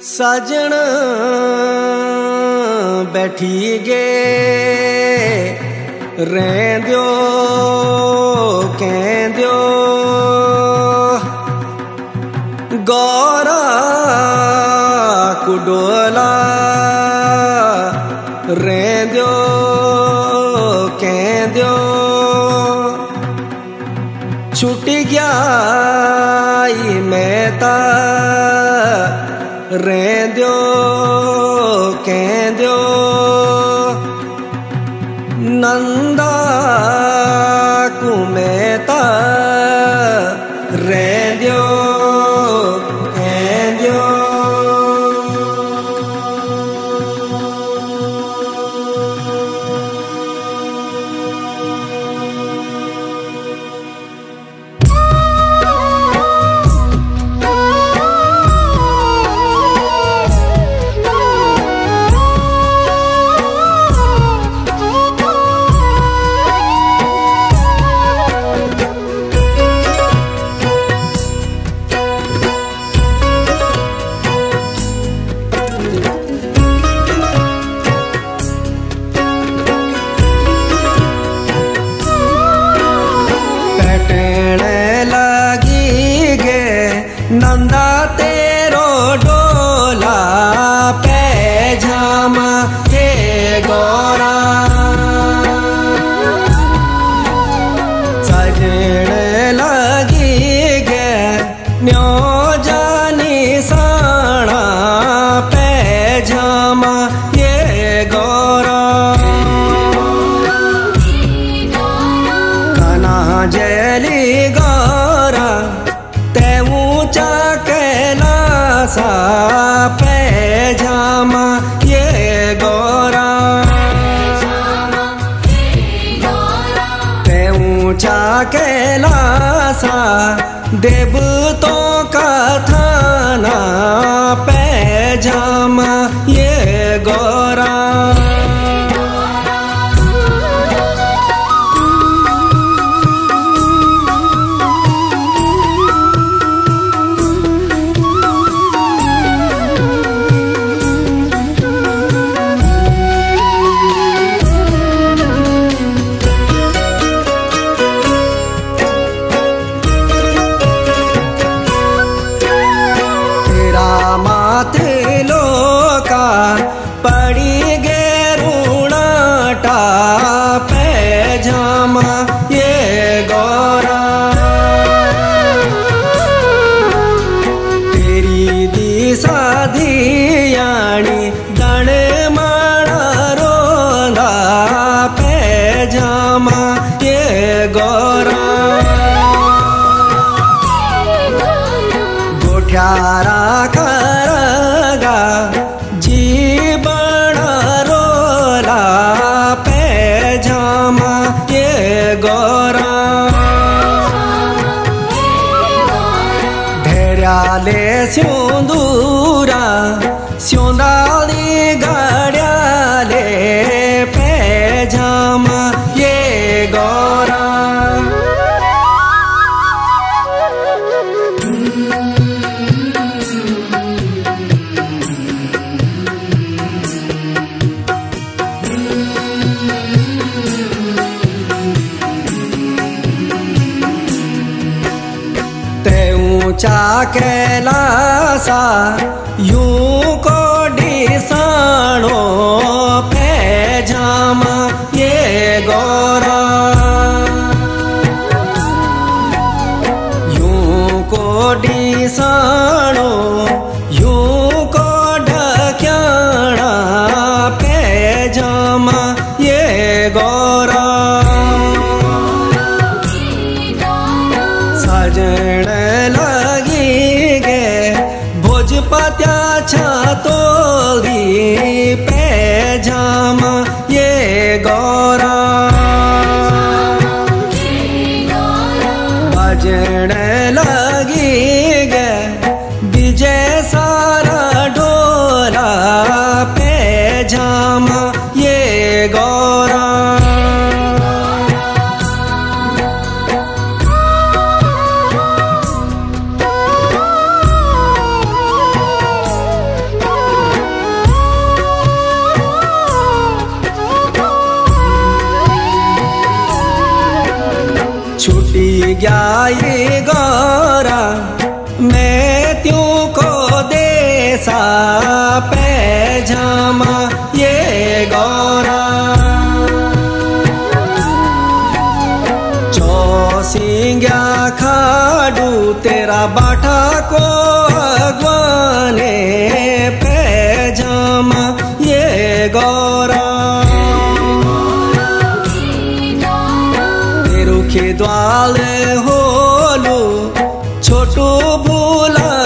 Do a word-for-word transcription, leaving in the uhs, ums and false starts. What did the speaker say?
साजन बैठी गे रेंद्यो कहंद्यो गौरा कुडोला रेंद्यो कहंद्यो छुट गया मैं ता रेंद्यो कहंद्यो नंदा कुमेता रेंद्यो कहंद्यो नंदा तेरो डोला पैजामा के गौरा सजन लगी गे न्यो जानी साणा पैजामा ये गौरा कना जली गौरा ऊंचा कैलासा पैजामा ये गौरा ते ऊंचा कैलासा देवतों का थाना पैजामा ये गौरा पड़ी गे रूणाटा पैजामा ये गौरा तेरी दिशा धियाणी दण माड़ा रोंदा पैजामा ये गौरा गोठ्यारा करगा जी बड़ा रोला पैजामा ये गौरा ढेर्याले सिंदूरा सिंदाली गाड्याले पैजामा ये गौरा ऊंचा कैलासा यूं को डिसाणो पैजामा ये गौरा यूं को डिसाणो यूं को ढक्याणा पैजामा ये गौरा सजन लगी गे भोजपत्या छातोली पैजामा ये गौरा बजन लगी गे गया गौरा मैं त्यों को देसा पैजामा ये गौरा चौसिंग्या खाडू तेरा बाठा को अगवाने पैजामा ये गौरा तेरू के द्वाल होलू छोटू भूला